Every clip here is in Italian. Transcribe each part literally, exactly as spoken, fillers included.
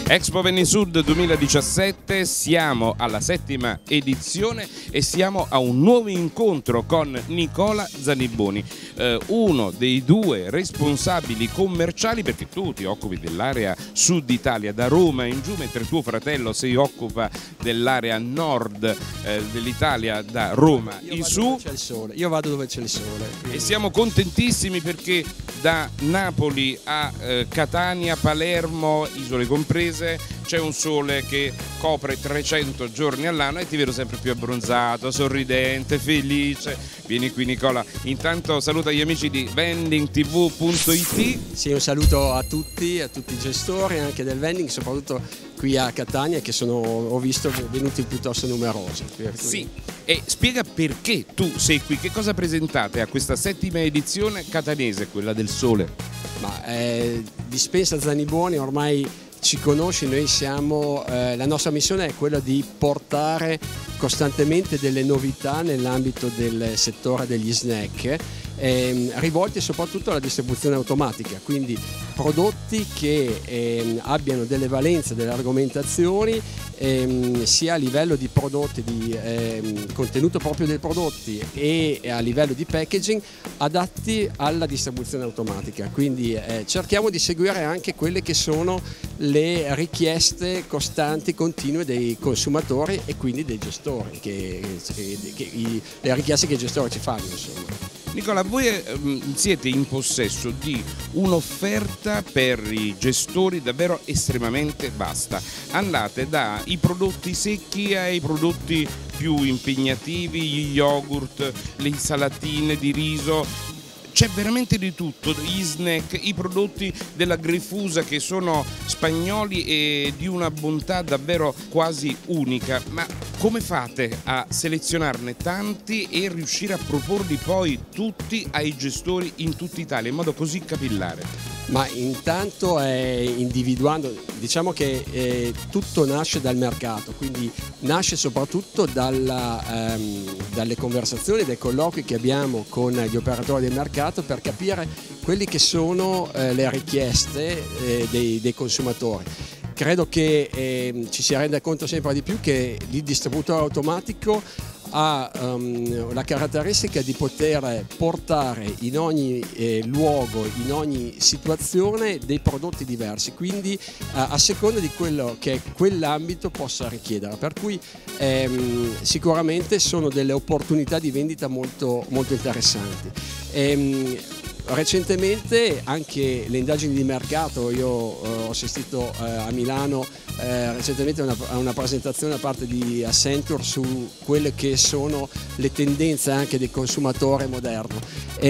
Expo Venisud duemiladiciassette, siamo alla settima edizione e siamo a un nuovo incontro con Nicola Zaniboni, eh, uno dei due responsabili commerciali, perché tu ti occupi dell'area sud Italia, da Roma in giù, mentre tuo fratello si occupa dell'area nord eh, dell'Italia, da Roma Io in vado su. dove c'è il sole. Io vado dove c'è il sole. E siamo contentissimi perché da Napoli a eh, Catania, Palermo, isole comprese, c'è un sole che copre trecento giorni all'anno e ti vedo sempre più abbronzato, sorridente, felice. Vieni qui Nicola, intanto saluta gli amici di vending t v punto i t. Sì, un saluto a tutti, a tutti i gestori anche del vending, soprattutto qui a Catania, che sono, ho visto, venuti piuttosto numerosi. Sì, e spiega perché tu sei qui, che cosa presentate a questa settima edizione catanese, quella del sole? Ma eh, Dispensa Zaniboni ormai ci conosci, noi siamo, eh, la nostra missione è quella di portare costantemente delle novità nell'ambito del settore degli snack, eh, rivolti soprattutto alla distribuzione automatica, quindi prodotti che eh, abbiano delle valenze, delle argomentazioni ehm, sia a livello di prodotti, di ehm, contenuto proprio dei prodotti e a livello di packaging adatti alla distribuzione automatica, quindi eh, cerchiamo di seguire anche quelle che sono le richieste costanti, continue dei consumatori e quindi dei gestori, che, che, che, i, le richieste che i gestori ci fanno, insomma. Nicola, voi eh, siete in possesso di un'offerta per i gestori davvero estremamente vasta. Andate dai prodotti secchi ai prodotti più impegnativi, gli yogurt, le insalatine di riso. C'è veramente di tutto, gli snack, i prodotti della Grefusa che sono spagnoli e di una bontà davvero quasi unica, ma come fate a selezionarne tanti e riuscire a proporli poi tutti ai gestori in tutta Italia in modo così capillare? Ma intanto è individuando, diciamo che eh, tutto nasce dal mercato, quindi nasce soprattutto dalla, ehm, dalle conversazioni, dai colloqui che abbiamo con gli operatori del mercato per capire quelli che sono eh, le richieste eh, dei, dei consumatori. Credo che eh, ci si renda conto sempre di più che il distributore automatico ha um, la caratteristica di poter portare in ogni eh, luogo, in ogni situazione dei prodotti diversi, quindi uh, a seconda di quello che quell'ambito possa richiedere, per cui ehm, sicuramente sono delle opportunità di vendita molto, molto interessanti. Ehm, Recentemente anche le indagini di mercato, io eh, ho assistito eh, a Milano eh, recentemente a una, a una presentazione da parte di Accenture su quelle che sono le tendenze anche del consumatore moderno.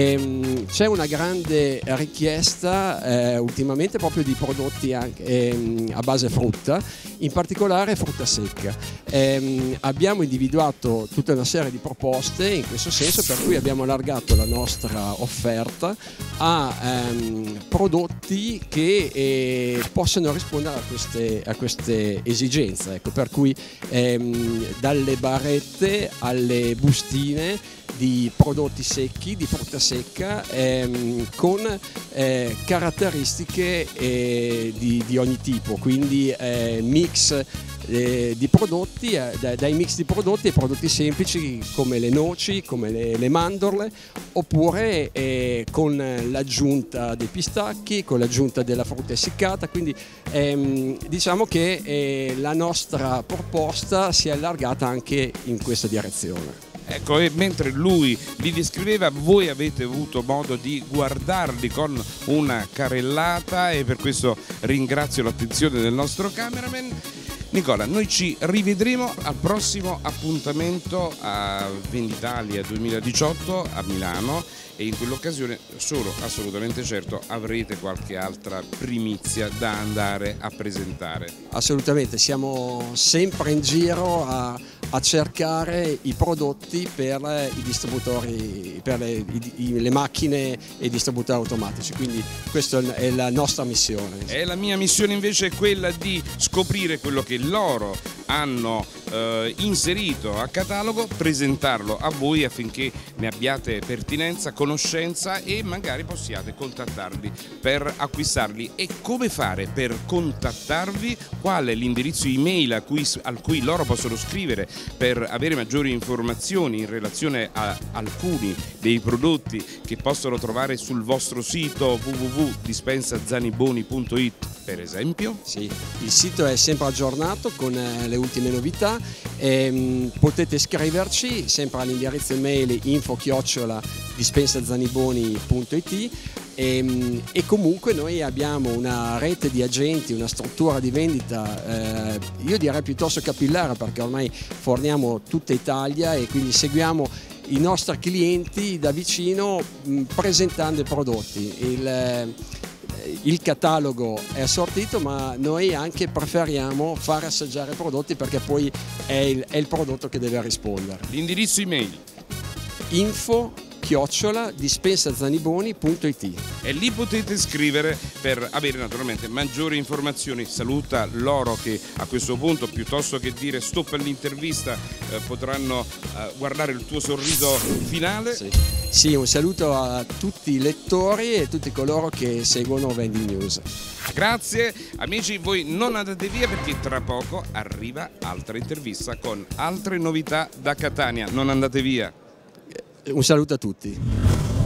C'è una grande richiesta eh, ultimamente proprio di prodotti anche, eh, a base frutta, in particolare frutta secca. Eh, abbiamo individuato tutta una serie di proposte in questo senso, per cui abbiamo allargato la nostra offerta a ehm, prodotti che eh, possano rispondere a queste, a queste esigenze, ecco, per cui ehm, dalle barrette alle bustine di prodotti secchi, di frutta secca, ehm, con eh, caratteristiche eh, di, di ogni tipo, quindi eh, mix eh, di prodotti, eh, dai mix di prodotti ai prodotti semplici come le noci, come le, le mandorle, oppure eh, con l'aggiunta dei pistacchi, con l'aggiunta della frutta essiccata, quindi ehm, diciamo che eh, la nostra proposta si è allargata anche in questa direzione. Ecco, e mentre lui li descriveva, voi avete avuto modo di guardarli con una carrellata e per questo ringrazio l'attenzione del nostro cameraman. Nicola, noi ci rivedremo al prossimo appuntamento a Venditalia duemiladiciotto a Milano e in quell'occasione sono assolutamente certo avrete qualche altra primizia da andare a presentare. Assolutamente, siamo sempre in giro a, a cercare i prodotti per i distributori, per le, i, le macchine e i distributori automatici, quindi questa è la nostra missione. E la mia missione invece è quella di scoprire quello che loro hanno eh, inserito a catalogo, presentarlo a voi affinché ne abbiate pertinenza, conoscenza e magari possiate contattarli per acquistarli. E come fare per contattarvi? Qual è l'indirizzo email a cui, al cui loro possono scrivere per avere maggiori informazioni in relazione a alcuni dei prodotti che possono trovare sul vostro sito w w w punto dispensa zaniboni punto it, per esempio? Sì, il sito è sempre aggiornato con eh, le ultime novità. E, mh, potete scriverci sempre all'indirizzo email info chiocciola dispensa zaniboni punto it. E, e comunque noi abbiamo una rete di agenti, una struttura di vendita, eh, io direi piuttosto capillare, perché ormai forniamo tutta Italia e quindi seguiamo i nostri clienti da vicino mh, presentando i prodotti. Il, il catalogo è assortito, ma noi anche preferiamo fare assaggiare i prodotti, perché poi è il, è il prodotto che deve rispondere. L'indirizzo email? Info chiocciola dispensa zaniboni punto it. E lì potete scrivere per avere naturalmente maggiori informazioni. Saluta loro che a questo punto, piuttosto che dire stop all'intervista, eh, potranno eh, guardare il tuo sorriso finale. Sì. Sì, un saluto a tutti i lettori e tutti coloro che seguono Vending News. Grazie amici, voi non andate via perché tra poco arriva altra intervista con altre novità da Catania. Non andate via. Un saluto a tutti.